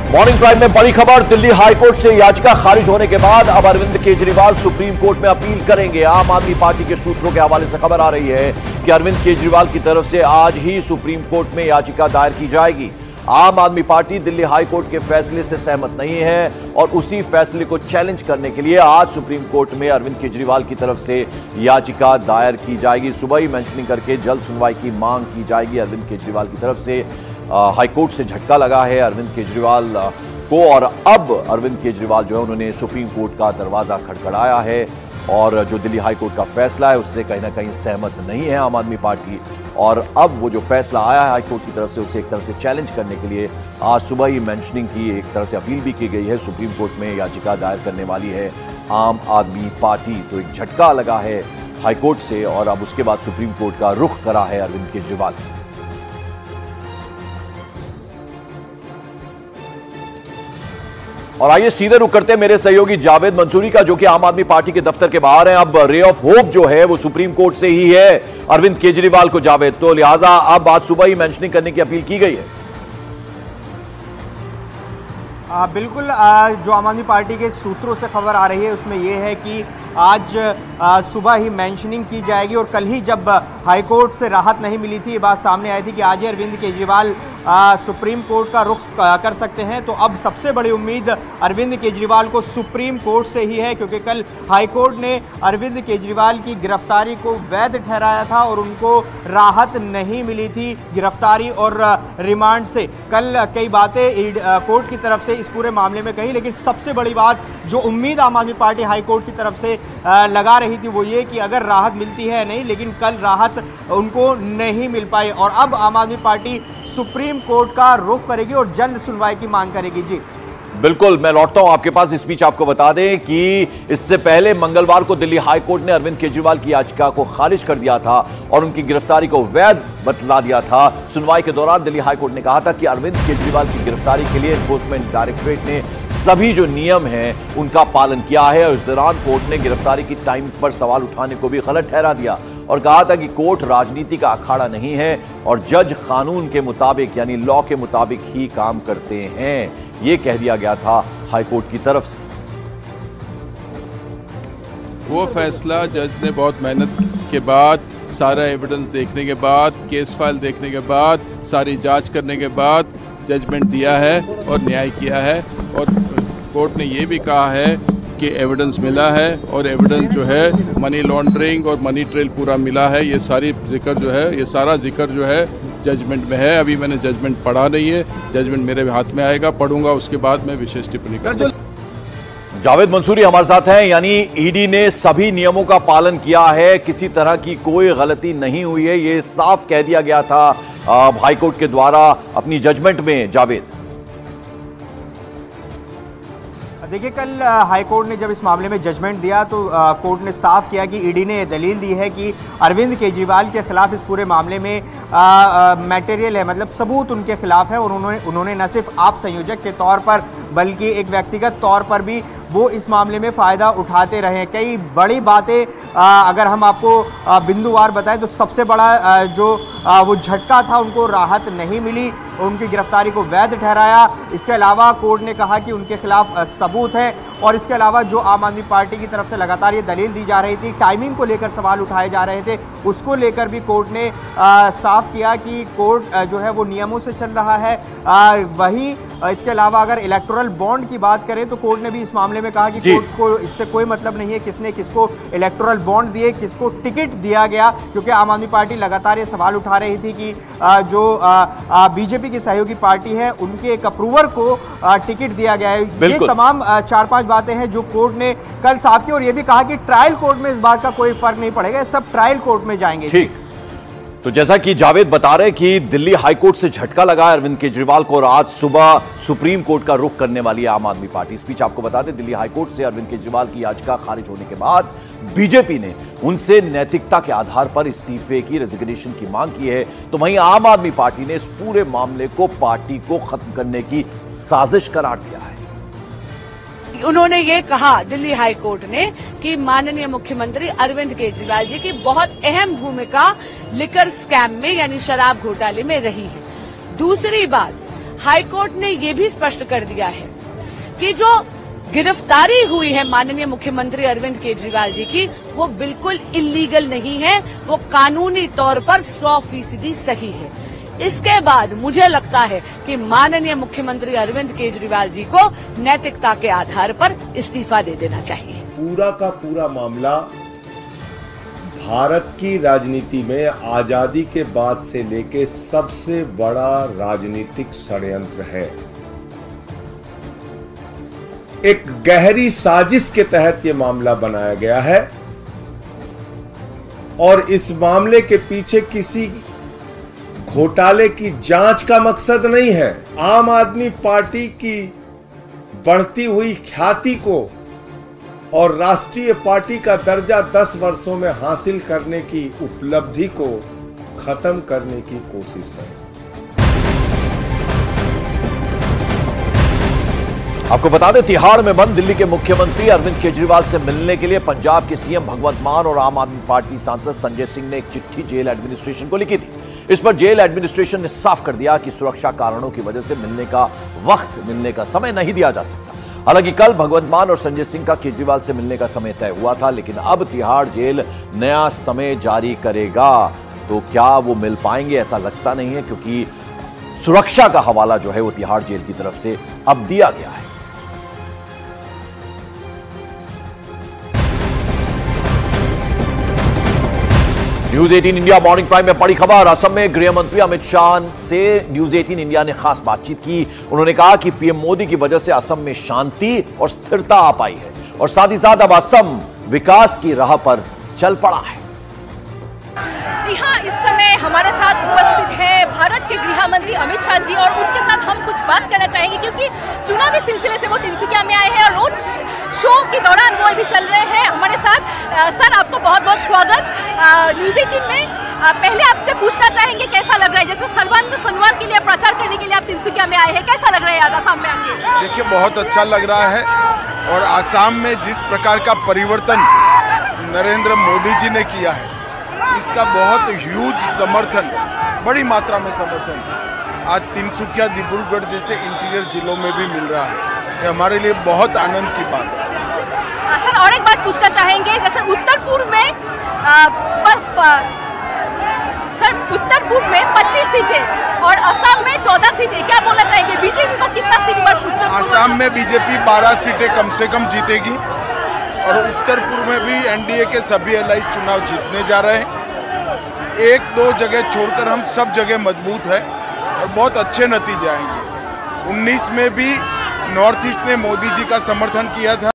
Morning prime में बड़ी खबर। दिल्ली हाईकोर्ट से याचिका खारिज होने के बाद अब अरविंद केजरीवाल सुप्रीम कोर्ट में अपील करेंगे। आम आदमी पार्टी के सूत्रों के हवाले से खबर आ रही है कि अरविंद केजरीवाल की तरफ से आज ही सुप्रीम कोर्ट में याचिका दायर की जाएगी। आम आदमी पार्टी दिल्ली हाईकोर्ट के फैसले से सहमत नहीं है और उसी फैसले को चैलेंज करने के लिए आज सुप्रीम कोर्ट में अरविंद केजरीवाल की तरफ से याचिका दायर की जाएगी। सुबह ही मेंशनिंग करके जल्द सुनवाई की मांग की जाएगी अरविंद केजरीवाल की तरफ से। हाईकोर्ट से झटका लगा है अरविंद केजरीवाल को और अब अरविंद केजरीवाल जो है उन्होंने सुप्रीम कोर्ट का दरवाजा खटखटाया है और जो दिल्ली हाईकोर्ट का फैसला है उससे कहीं ना कहीं सहमत नहीं है आम आदमी पार्टी। और अब वो जो फैसला आया है हाईकोर्ट की तरफ से उसे एक तरह से चैलेंज करने के लिए आज सुबह ही मेंशनिंग की, एक तरह से अपील भी की गई है। सुप्रीम कोर्ट में याचिका दायर करने वाली है आम आदमी पार्टी। तो एक झटका लगा है हाईकोर्ट से और अब उसके बाद सुप्रीम कोर्ट का रुख करा है अरविंद केजरीवाल। और आइए सीधे रुक करते हैं मेरे सहयोगी जावेद मंसूरी का, जो कि आम आदमी पार्टी के दफ्तर के बाहर हैं। अब रे ऑफ होप जो है वो सुप्रीम कोर्ट से ही है अरविंद केजरीवाल को जावेद, तो लिहाजा अब आज सुबह ही मेंशनिंग करने की अपील की गई है। बिल्कुल, जो आम आदमी पार्टी के सूत्रों से खबर आ रही है उसमें यह है कि आज सुबह ही मेंशनिंग की जाएगी और कल ही जब हाईकोर्ट से राहत नहीं मिली थी, ये बात सामने आई थी कि आज ही अरविंद केजरीवाल सुप्रीम कोर्ट का रुख कर सकते हैं। तो अब सबसे बड़ी उम्मीद अरविंद केजरीवाल को सुप्रीम कोर्ट से ही है, क्योंकि कल हाईकोर्ट ने अरविंद केजरीवाल की गिरफ्तारी को वैध ठहराया था और उनको राहत नहीं मिली थी गिरफ्तारी और रिमांड से। कल कई बातें कोर्ट की तरफ से इस पूरे मामले में कही, लेकिन सबसे बड़ी बात जो उम्मीद आम आदमी पार्टी हाईकोर्ट की तरफ से लगा रही थी वो ये कि अगर राहत मिलती है नहीं, लेकिन कल राहत उनको नहीं मिल पाई और अब आम आदमी पार्टी सुप्रीम कोर्ट का रुख करेगी और जल्द सुनवाई की मांग करेगी। जी बिल्कुल, मैं लौटता हूं आपके पास। इस बीच आपको बता दें कि इससे पहले मंगलवार को दिल्ली हाईकोर्ट ने अरविंद केजरीवाल की याचिका को खारिज कर दिया था और उनकी गिरफ्तारी को वैध बतला दिया था। सुनवाई के दौरान दिल्ली हाईकोर्ट ने कहा था कि अरविंद केजरीवाल की गिरफ्तारी के लिए एनफोर्समेंट डायरेक्टरेट ने सभी जो नियम हैं उनका पालन किया है और इस दौरान कोर्ट ने गिरफ्तारी की टाइम पर सवाल उठाने को भी गलत ठहरा दिया और कहा था कि कोर्ट राजनीति का अखाड़ा नहीं है और जज कानून के मुताबिक यानी लॉ के मुताबिक ही काम करते हैं, ये कह दिया गया था हाईकोर्ट की तरफ से। वो फैसला जज ने बहुत मेहनत के बाद, सारा एविडेंस देखने के बाद, केस फाइल देखने के बाद, सारी जांच करने के बाद जजमेंट दिया है और न्याय किया है। और कोर्ट ने ये भी कहा है कि एविडेंस मिला है और एविडेंस जो है मनी लॉन्ड्रिंग और मनी ट्रेल पूरा मिला है। ये सारी जिक्र जो है, ये सारा जिक्र जो है जजमेंट में है। अभी मैंने जजमेंट पढ़ा नहीं है, जजमेंट मेरे हाथ में आएगा, पढ़ूंगा, उसके बाद मैं विशेष टिप्पणी करूंगा। जावेद मंसूरी हमारे साथ हैं। यानी ईडी ने सभी नियमों का पालन किया है, किसी तरह की कोई गलती नहीं हुई है, ये साफ कह दिया गया था हाईकोर्ट के द्वारा अपनी जजमेंट में। जावेद, देखिए, कल हाईकोर्ट ने जब इस मामले में जजमेंट दिया तो कोर्ट ने साफ किया कि ईडी ने दलील दी है कि अरविंद केजरीवाल के खिलाफ इस पूरे मामले में मटेरियल है, मतलब सबूत उनके खिलाफ है और उन्होंने न सिर्फ आप संयोजक के तौर पर बल्कि एक व्यक्तिगत तौर पर भी वो इस मामले में फ़ायदा उठाते रहे। कई बड़ी बातें अगर हम आपको बिंदुवार बताएं तो सबसे बड़ा जो वो झटका था, उनको राहत नहीं मिली, उनकी गिरफ्तारी को वैध ठहराया। इसके अलावा कोर्ट ने कहा कि उनके खिलाफ सबूत है और इसके अलावा जो आम आदमी पार्टी की तरफ से लगातार ये दलील दी जा रही थी, टाइमिंग को लेकर सवाल उठाए जा रहे थे, उसको लेकर भी कोर्ट ने साफ किया कि कोर्ट जो है वो नियमों से चल रहा है। वहीं इसके अलावा अगर इलेक्टोरल बॉन्ड की बात करें तो कोर्ट ने भी इस मामले में कहा कि कोर्ट को इससे कोई मतलब नहीं है किसने किसको इलेक्टोरल बॉन्ड दिए, किसको टिकट दिया गया, क्योंकि आम आदमी पार्टी लगातार ये सवाल उठा रही थी कि जो बीजेपी की सहयोगी पार्टी है उनके एक अप्रूवर को टिकट दिया गया है। ये तमाम 4-5 बातें हैं जो कोर्ट ने कल साफ की और ये भी कहा कि ट्रायल कोर्ट में इस बात का कोई फर्क नहीं पड़ेगा, सब ट्रायल कोर्ट में जाएंगे। ठीक, तो जैसा कि जावेद बता रहे कि दिल्ली हाईकोर्ट से झटका लगा अरविंद केजरीवाल को और आज सुबह सुप्रीम कोर्ट का रुख करने वाली है आम आदमी पार्टी। इस बीच आपको बता दें दिल्ली हाईकोर्ट से अरविंद केजरीवाल की याचिका खारिज होने के बाद बीजेपी ने उनसे नैतिकता के आधार पर इस्तीफे की, रेजिग्नेशन की मांग की है, तो वहीं आम आदमी पार्टी ने इस पूरे मामले को पार्टी को खत्म करने की साजिश करार दिया है। उन्होंने ये कहा दिल्ली हाई कोर्ट ने कि माननीय मुख्यमंत्री अरविंद केजरीवाल जी की बहुत अहम भूमिका लिकर स्कैम में यानी शराब घोटाले में रही है। दूसरी बात, हाईकोर्ट ने ये भी स्पष्ट कर दिया है कि जो गिरफ्तारी हुई है माननीय मुख्यमंत्री अरविंद केजरीवाल जी की, वो बिल्कुल इल्लीगल नहीं है, वो कानूनी तौर पर 100% सही है। इसके बाद मुझे लगता है कि माननीय मुख्यमंत्री अरविंद केजरीवाल जी को नैतिकता के आधार पर इस्तीफा दे देना चाहिए। पूरा का पूरा मामला भारत की राजनीति में आजादी के बाद से लेके सबसे बड़ा राजनीतिक षड्यंत्र है। एक गहरी साजिश के तहत यह मामला बनाया गया है और इस मामले के पीछे किसी घोटाले की जांच का मकसद नहीं है। आम आदमी पार्टी की बढ़ती हुई ख्याति को और राष्ट्रीय पार्टी का दर्जा 10 वर्षों में हासिल करने की उपलब्धि को खत्म करने की कोशिश है। आपको बता दें, तिहाड़ में बंद दिल्ली के मुख्यमंत्री अरविंद केजरीवाल से मिलने के लिए पंजाब के सीएम भगवंत मान और आम आदमी पार्टी सांसद संजय सिंह ने एक चिट्ठी जेल एडमिनिस्ट्रेशन को लिखी थी। इस पर जेल एडमिनिस्ट्रेशन ने साफ कर दिया कि सुरक्षा कारणों की वजह से मिलने का समय नहीं दिया जा सकता। हालांकि कल भगवंत मान और संजय सिंह का केजरीवाल से मिलने का समय तय हुआ था, लेकिन अब तिहाड़ जेल नया समय जारी करेगा। तो क्या वो मिल पाएंगे? ऐसा लगता नहीं है, क्योंकि सुरक्षा का हवाला जो है वो तिहाड़ जेल की तरफ से अब दिया गया है। न्यूज 18 इंडिया मॉर्निंग प्राइम में बड़ी खबर। असम में गृह मंत्री अमित शाह से न्यूज 18 इंडिया ने खास बातचीत की। उन्होंने कहा कि पीएम मोदी की वजह से असम में शांति और स्थिरता आ पाई है और साथ ही साथ अब असम विकास की राह पर चल पड़ा है। जी हाँ, इस समय हमारे साथ उपस्थित है भारत के गृह मंत्री अमित शाह जी और उनके साथ हम कुछ बात करना चाहेंगे, क्योंकि चुनावी सिलसिले से वो तिनसुकिया में आए हैं और रोड शो के दौरान वो अभी चल रहे हैं हमारे साथ। सर, आपको बहुत बहुत स्वागत न्यूज 18 में। पहले आपसे पूछना चाहेंगे कैसा लग रहा है, जैसे सर्वांग सोनवार के लिए प्रचार करने के लिए आप तिनसुकिया में आए हैं, कैसा लग रहा है आज आसाम में आके? देखिए, बहुत अच्छा लग रहा है और आसाम में जिस प्रकार का परिवर्तन नरेंद्र मोदी जी ने किया है, इसका बहुत ह्यूज समर्थन, बड़ी मात्रा में समर्थन आज तिनसुकिया, डिब्रूगढ़ जैसे इंटीरियर जिलों में भी मिल रहा है। ये हमारे लिए बहुत आनंद की बात है। सर, और एक बात पूछना चाहेंगे, जैसे उत्तर पूर्व में उत्तर पूर्व में 25 सीटें और असम में 14 सीटें, क्या बोलना चाहेंगे? बीजेपी को कितना सीट पर उत्तर पूर्व? असम में बीजेपी 12 सीटें कम से कम जीतेगी और उत्तर पूर्व में भी एनडीए के सभी एलाइज चुनाव जीतने जा रहे हैं। 1-2 जगह छोड़कर हम सब जगह मजबूत है और बहुत अच्छे नतीजे आएंगे। 19 में भी नॉर्थ ईस्ट ने मोदी जी का समर्थन किया था।